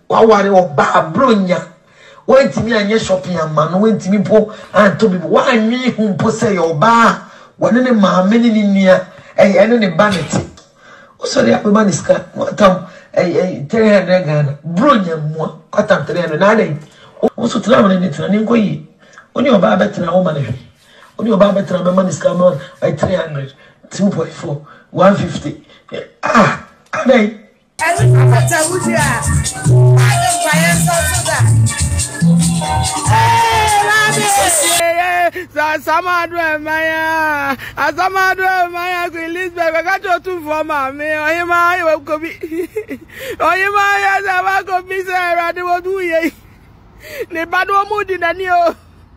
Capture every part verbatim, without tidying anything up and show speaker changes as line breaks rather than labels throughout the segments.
waware oba bronya wantimi anye shopping ama no wantimi po anto bi wanwe hu po se yo ba wone ne maame ne nia eh ene ne baneti osori apema ni ska tam eh three hundred Ghana bronya mo kwatam three hundred na dai oso tira mo ne tira ni nkoyi oni oba betena wo ma ne hwe oni oba betena be man ska mo three hundred two point four one fifty ah adai
Every time I would ya, I don't buy a soda. Hey, Samadra Maya, Asamadra Maya, Elizabeth, I got you two for Maame. Oh, you my, you could be. Oh, you my, as I could be, sir, I do do ye. The bad one mood in a new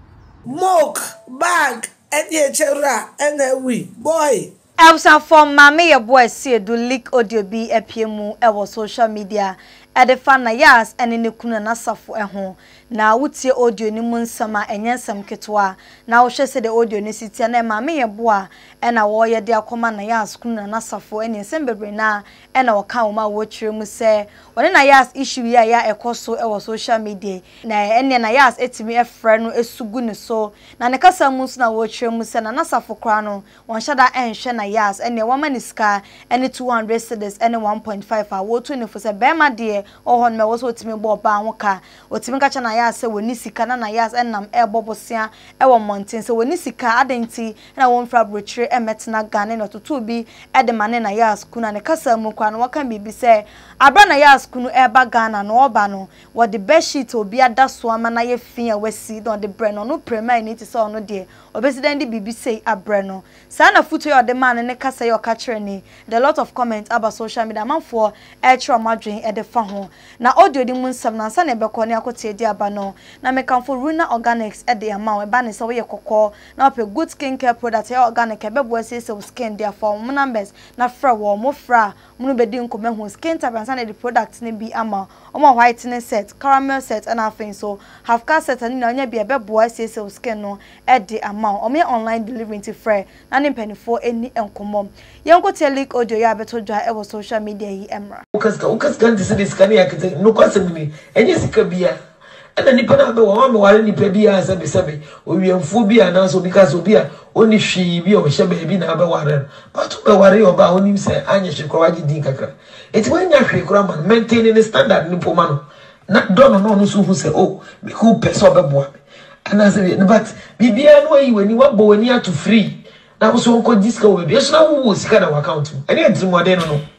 moke bag and the chera and the wee boy.
Elsa from Maame Yeboah Asiedu leak audio bi epiemu ewo social media e de fa Nayas ene ne kunu na safo eho na wutie audio ni mu nsama enyensam ketwa na wo hwese de audio ni sitia na Maame Yeboah e na wo ye de akoma Nayas kunu na safo ene sembebre na e na wo ka wo ma wo twire mu se wone Nayas issue ya ya ekoso ewo social media na ene Nayas etimi efre no esugu ne so na ne kasa mu na wo twire mu se na na safo kra no won hyada enhwe na Yes, and the woman is car, and two hundred cedis, and one point five. I will twenty for a bema dear, or on me was what me bought banka, or Timkacha Nayas, so when Nisika Nayas and Nam air bobosia, our mountain, so when Nisika identity, and I won't fabric and metna gun or to two be at the man in Nayas, Kuna and Casa Mukan, what can be say, Abranayas Kunu Eba Ghana, no Bano, what the best sheet will be at that swam and I fear West Seed on the Brenno, no premier need to saw no dear, or President B B say a Brenno. Sana futu or the man and the kasa yo kacheni. The lot of comments about social media man for extra margin at the phone. Na audio di mun sam na sana be ko ne akote di abano. Na me kan for Runa Organics at the amount e ba ne so we kokko. Na pe good skincare product ya organic e be bo say so skin there for mo numbers na fra wo mo fra mo be di nko hu skin type and sana the product ne bi ama. Omo whitening set, caramel set and afin so half cast set and nya bi e be bo say so skin no at the amount. Omo online delivery to free. Na ne penny for any enkomom yanko telik audio ya beto dwa e wo social media yi emra
ukaska ukaska ndi se diskani ya kete no kwasem ni enye sika bia ena nipa na be wo ma wale nipa bia sabe sabe owiemfu bia na so bika so bia oni hwi bia o hye ba bi na be ware but be ware oba onim se anye hwe kwa wagi din kakra eti wanya hwe kura man maintain the standard ni poma no na dono no no so hu se oh be ku person be boa ana se but bibia no yi wani wabo wani ato free na so nko disco we be so na wo sika na account ene entrimode no no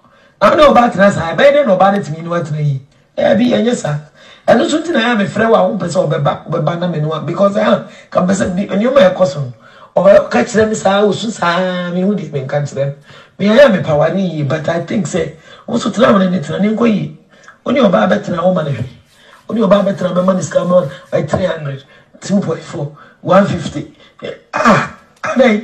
na no ba tena sa ba ene no ba na timi no atena yi e bi enye sa eno so ntina ya me frɛ wa wo pese obeba obeba na me no because ah ka pese bi enyo ma ekoso o ka kire me sa wo su sa me hu di me kan kire me ya me pawani yi but I think say wo so tena mo ne tena ne nko yi oni oba betena wo ma ne hwe oni oba betena be man ska mo three hundred two point four one fifty ah adai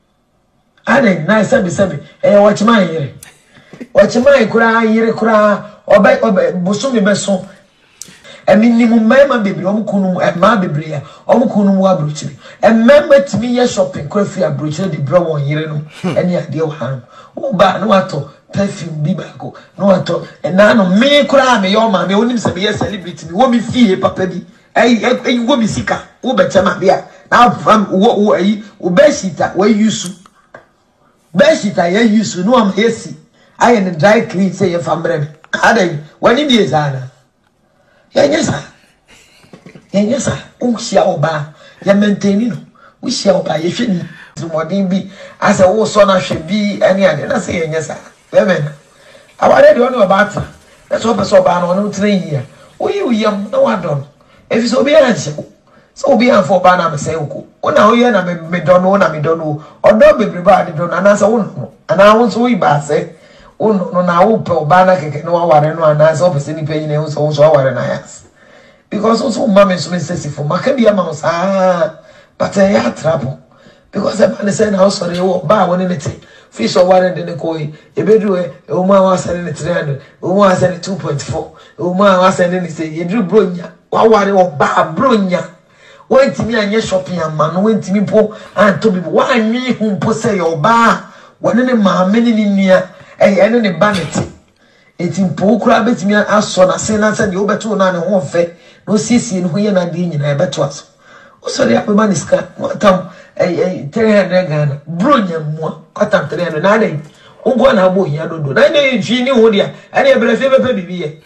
adai na sabi sabi eh watchman yire watchman kura yire kura oba oba busumi beso e minimum mema bebre om kunu e ma bebre ya om kunu wa brochiri e member timi ye shopping kura fi abrochiri di bro won yire no ene ade wo han wo ba no ato perfume bi bago no ato e na no me kura me yo ma me onim se be ye celebrity mi wo mi fie papa bi eh eh wo mi sika wo be chama bia na fam wo wo ayi wo be shita we use be shita ye use no am yesi aye ne dry clean say ye fambre me adai wani bi ezana ye nyesa ye nyesa o hia oba ye maintain no wo hia oba ye hwe ni modin bi asa wo so na hwe bi ani ade na say ye nyesa amen aware de oni oba ata na so be so oba no no tire yi wo yi uyam na wadon efi so be anse so obi an for ba na me say uko ona o ye na me me dono na me dono odo bebre ba de dono na say wo ana wo so wi ba say ono no na wo pe oba na keke no aware no ana say opese ni pe yin e so wo so aware na yas because also mama so me say for maka bia ma sa but e ya trouble because e man say na so re wo ba wo ne ne ti fish aware de ne koi e bedu e o ma wa say ne three hundred o ma say two point four o ma wa say ne say e dru bronya wa ware wo ba bronya wantimi anye shopping ama no wantimi po anto bi wanwe hu po se yo ba wone ne maame ne nia eh ene ne baneti eti mpo kura betimi aso na se na se de obeto na ne ho fe no sisi ne ho ye na de nyina ebeto aso o so de apema ni ska tam eh three hundred Ghana bro nyamua kwatam three hundred na dey ungo na abo hia dodo na ne hwi ni ho dia ene ebrefe bepe bibiye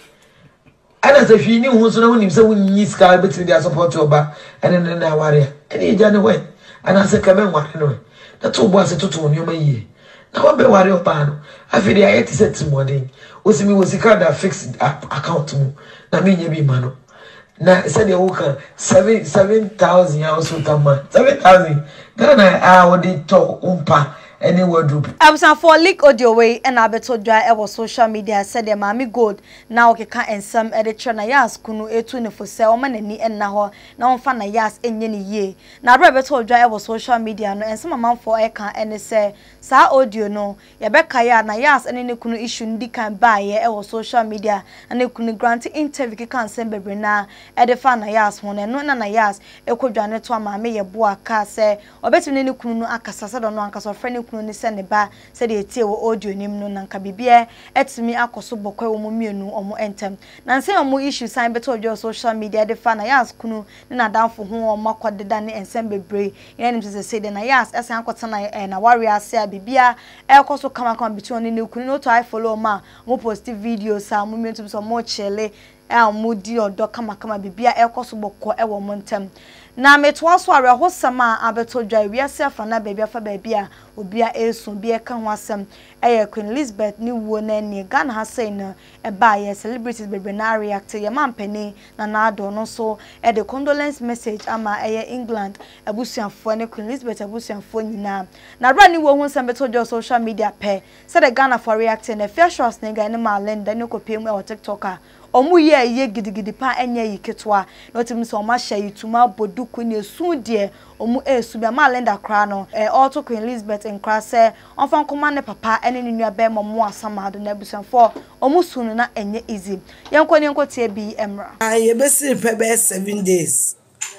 ana se hwi ni ho so na wonim se wonyi ska betimi dia support oba ene ne na ware ene eja ne we ana se kamen ware no na to bo ase toto ni o mayi na wa be ware oba no afi dia yeti set modern osimi wosika da fixed account mu na me nya bi ma no na said you can seven seven thousand ya also tama seven thousand Ghana a wodi to umpa any wardrobe
absan for leak audio way and abeto dry e was social media said the Maame Gold now okeka ensam e de tre Nayas kunu etu ne fo se o ma nani enna ho na on fa Nayas enye ne yie na bra beto dry e was social media no ensam amanfo e kan ene se sa audio no ye be kaya Nayas ene ne kunu issue ndi kan ba ye e was social media ene kunu grant interview kan sem bebre na e de fa Nayas ho ne no na Nayas e kodwane to Maame Yeboah ka se obetimi ne kunu no akasa se do no ankasa friend kunu ni se ne ba se de etie wo audio nim no nanka bibia etimi akoso bokwa wo mu mienu omo entem na nse omo issue sign beto ojo social media de fa Nayas kunu ni na danfo ho omo akodeda ne ensem bebre yen nim se se de Nayas ese ankota na na wari ase bibia ekoso kama kama between ne kunu no to I follow ma mo post videos sa mo mientu so mo chele e mo di odo kama kama bibia ekoso bokwa e wo montem na metwa so awe hosama abeto dwa wiase afa na baabi afa baabi a obia esu bia ka ho asem eye Queen Elizabeth ni wo na ni Ghana ha say no e ba ye celebrities bebre na react ye mampani na na ado no so e the condolence message ama eye England abusuafo ne Queen Elizabeth abusuafo nyina na bra ni wo hu nsem beto dwa social media pe say the Ghana for react na Afia Schwar Maa Linda ne kopiem e o TikToker omu ye ye gidigidi pa enye yiketwa no tim so ma hye yituma boduku ne su de omu esu bia Maa Linda kra no e auto Queen Elizabeth nkra se onfa nkoma ne papa ene ne nua be mo asamado na busanfo omu sunu na enye easy yenko ne yenko tie bi emra
aye be si pe be seven days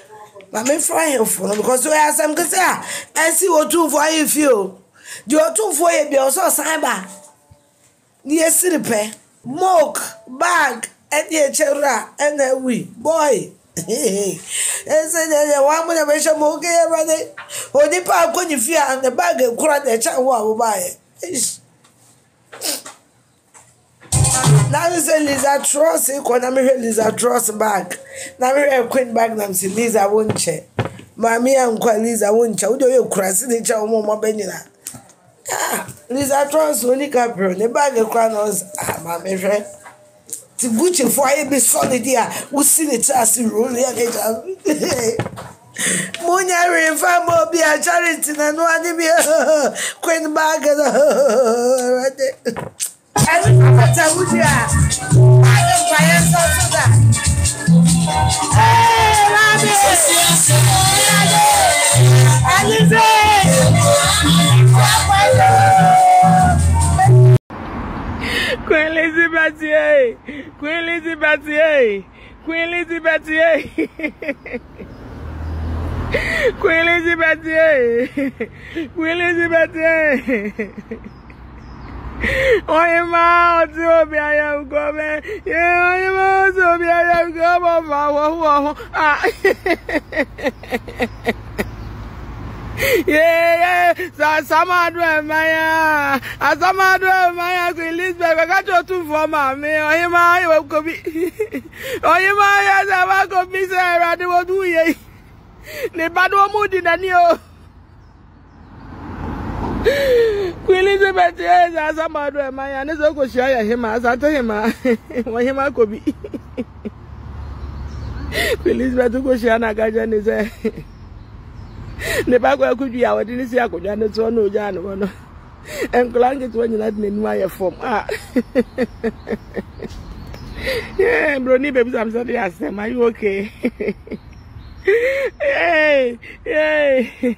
ma me fry him for because we are some kese ah ensi otu for you feel di otu for ye bia so san ba ni esiri pe mock bag and ye chera and a we boy. And said that one would have been more gay ready. Or the park when you fear and the bag and cry the child will buy it. Now you say Lisa Tross, economy Lisa Tross bag. Now we have Queen bag them see Lisa won't check. Mammy and quite Lisa won't check. Do you cross the child more benina? Ah, Lisa Tross only capro, the bag of crowns. Ah, my friend. The Gucci for I be solid here. We see the chance to roll here. Monia River will be a charity and one be a queen bag. I don't tell you. I don't buy a soda.
Queen Elizabeth, eh? Queen Elizabeth, eh? Queen Elizabeth, eh? Queen Elizabeth, eh? Queen Elizabeth, eh? Oh, ma, to be I am going. Yeah, I am to be I am going. Ah. Yeah, yeah, Samadra Maya, Asamadra Maya, Queen Elizabeth, I got you two for Maame. Oh, you my, you go be. Oh, you my, as I go be, sir, I do do ye. The bad one moody than you. Queen Elizabeth, yes, Asamadra Maya, and it's go share him as I tell him, what him I could be. Queen Elizabeth go share Nagajan is a. The back where could be our didn't see I could and so no Jan one. And Clank it when you're not in my form. Ah, yeah, Brony baby, I'm sorry. I said, are you okay? Hey, hey,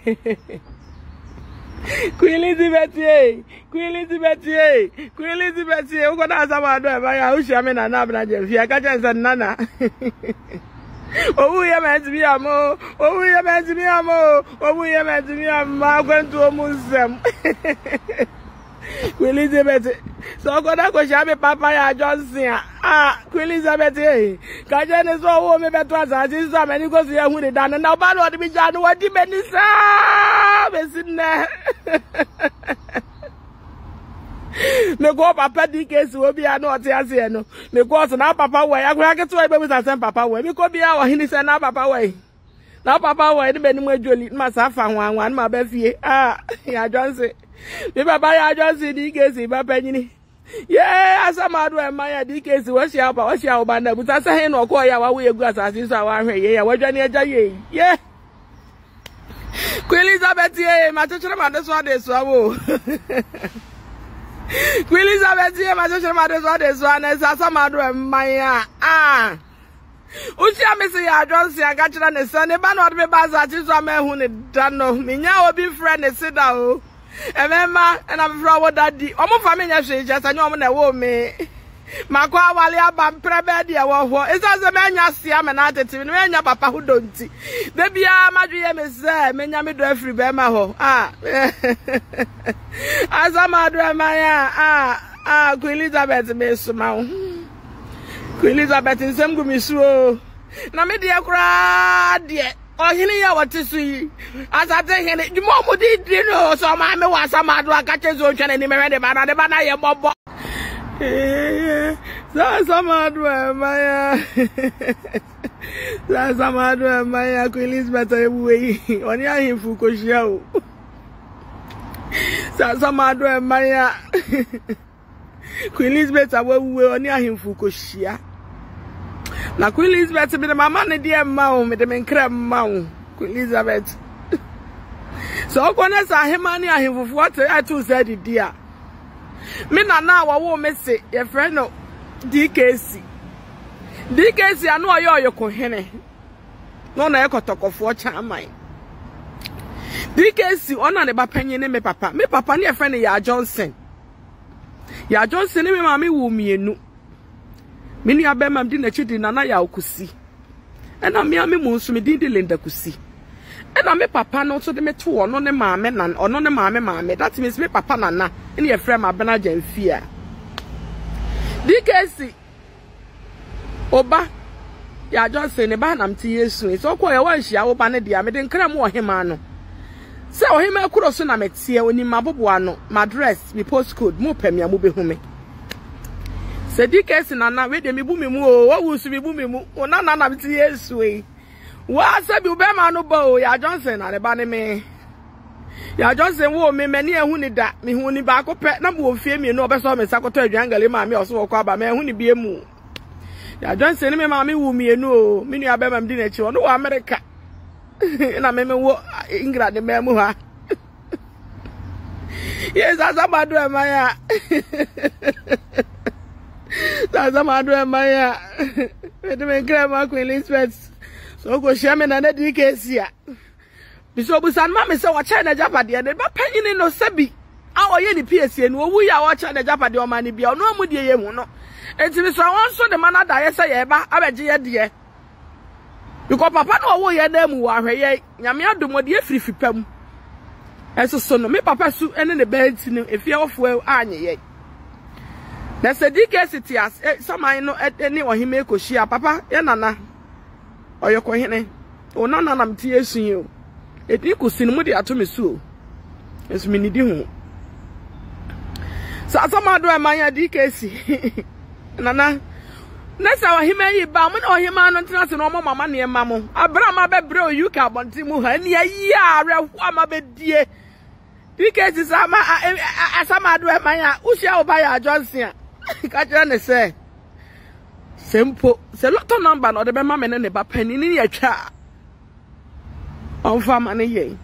Queen Elizabeth, yay, Queen Elizabeth, yay, Queen Elizabeth, yay, what else about I wish I'm in an abnage if you catch us and Nana. Oh, we are meant to be a mo. Oh, we are meant to be a mo. Oh, we are meant to be a mo. I'm going to a Muslim. Queen Elizabeth, So go na go share me papa ya Johnson. Ah, Queen Elizabeth eh. Ka je ne so wo me beto asase so amani go so hu de dan na ba no de bi ja no wadi meni sa be sinne. Me go papa di case wo bi ano ote ase no. Me go so na papa we akura ke to e be bi sa papa we. Me ko bi a wo hini se na papa we. Na papa we de be ni mo adwoli ma sa fa ho anwan ma ba fie. Ah, ya Johnson. Me papa ya Johnson di case papa nyini. Yeah, asamadu e man ya di case wo hia pa wo hia wo ba na buta se he no ko ya wa wo egu asase so wa hwe ye ya wadwane agya ye. Yeah. Queen Elizabeth ye ma chechere ma de so ade so awo. Queen Elizabeth ye ma chechere ma de so ade so na asamadu e man ya. Ah. Uchi amese ya Johnson aga chira ne se ne ba na ode be ba za chi so ma hu ne da no. Minya obi friend ne sida o. Emema na mfra wo daddy omo fa me nya hwe je sanya omo na wo me makwa wale aba mprebe de wo ho isa se me nya sia me na atete me nya papa hu donti de bia madwe me se me nya me do afri be ma ho ah asa madwe ma ya ah ah Queen Elizabeth me suma wo Queen Elizabeth nsem gu mi suo na me de kura de ohini ya watisu yi asate hene jumo mu di di no so ma me wasa ma do aka chezo twene ni me de bana de bana ye bobo eh sa sama do ma ya sa sama do ma ya Queen Elizabeth ebuwe oni ahimfu ko hia o sa sama do ma ya Queen Elizabeth abuwe oni ahimfu ko hia na Queen Elizabeth be the mama ne die ma o me de me nkra ma o Queen Elizabeth so ko na sa hema ne ahemfufu ate atu sa di dia me na na wa wo me se ye friend no D K C D K C anu oyo oyo ko hene no na ekotokofo chairman D K C ona ne ba panyin ne me papa me papa ne ye friend ya Johnson ya Johnson ne me ma me wo mienu Mini abema mdi na chidi na na ya okusi. Ena mi ame mu nso me din de Linda kusi. Ena me papa no so de me to ono ne maame na ono ne maame maame. That means me papa na na. Ene ye frɛ ma bena Jamfia. D K C Oba ya Johnson ne ba na mti Yesu. So ko ye wan hia wo ba ne dia me de nkra mu ohema no. Se ohema akuro so na metie oni mabobo ano, my address, my postcode, mu pamia mu behu me. Se D K C nana we de mi bu mi mu o wo wusu mi bu mi mu o na na na bi ti Yesu e wa se bi be ma no ba o ya Johnson na le ba ne me ya Johnson wo me me ne ehu ni da me hu ni ba ko pe na bo fie mi no obeso me sakoto aduangale ma me oso wo kwa ba me ehu ni bi emu ya Johnson me ma me wu mi enu o me nua be ma mdi na chi o no wa America na me me wo England me mu ha yes azamadu e ma ya That's my do my with me grandma Queen Elizabeth. So go share me na D K C ya. Biso busan ma me say wa China Japade e ba panyin no sabi. A oye ni P S C no wu ya wa China Japade o ma ni bia no amu de ye mu no. Enti mi so won so de mana da ye say ye ba abeje ye de. Because papa no wo ye na mu wa hwe ye nyame adomo de afirifi pam. Eso so no me papa su ene ne ba nti no efia ofo anye ye. Na se D K C tias saman no eni ohime ekohia papa ye nana oyeko hene o nana na mtie esun o edi kusin mu de ato mesu o esu mi nidi hu sa samado e man ya D K C nana na sa ohime yi ba mu na ohime anu ntina se no mo mama ne ma mo abra ma be bre o U K abonti mu ha ni ayi are hu ama be die D K C sama asamado e man ya usia oba ya Johnson Kaja ne say Sempo se lotto number no de be ma me ne ba pani ni atwa on fama ne ye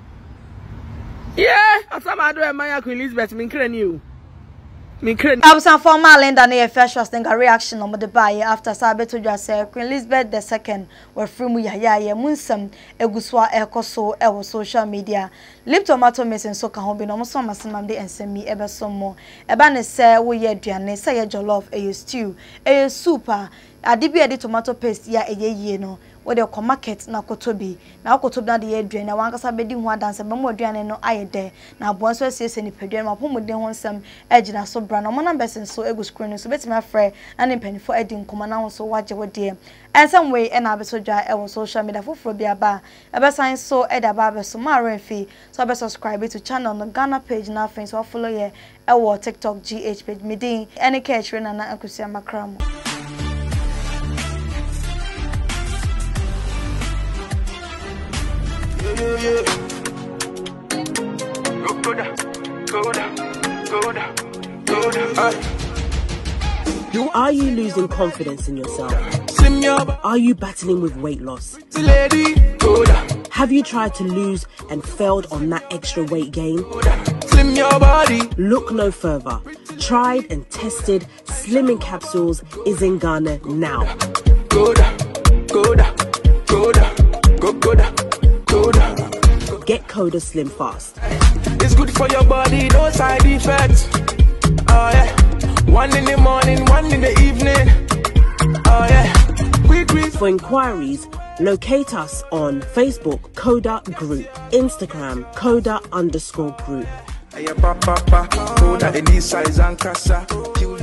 yeah asama do e man ya Queen Elizabeth min kra ni o min kra
I was on Afia Schwar Maa Linda na first was think a reaction on the buy after sabe to just say Queen Elizabeth the second were free mu ya ya ye munsam eguswa ekoso e wo social media lip tomato mesen so ka ho bi no mo so masemam de ensemi ebeso mo eba ne se wo ye aduane se ye jollof e stew e soup ade bi ade tomato paste ya eyeye no wo de ko market na kotobi na kotobi na de ye aduane na wankasa bedi ho adanse be mo aduane no ayede na abo so asiese ni paduane ma pomode ho nsem agina so bra na mo na besen so egu screen so betima frɛ na ne mpanifo adi nkoma na so waje wo de and some way and I be so dry e social media for be aba e be sign so e da ba be so ma renfi so be subscribe to channel no Ghana page na friends so follow ye e wo TikTok G H page me din any catch na na akusia makramo.
Yeah, yeah. Go, go down, go down, go down, go down. Uh.
Are you losing confidence in yourself? Are you battling with weight loss?
Lady, go down.
Have you tried to lose and failed on that extra weight gain?
Slim your body.
Look no further. Tried and tested slimming capsules is in Ghana now.
Go down, go down, go down, go, go down.
Get Coda Slim fast.
It's good for your body, no side effects. Oh yeah. One in the morning, one in the evening. Oh yeah. Quick, quick.
For inquiries, locate us on Facebook, Coda Group, Instagram, Coda underscore group.
Coda, any size and casa.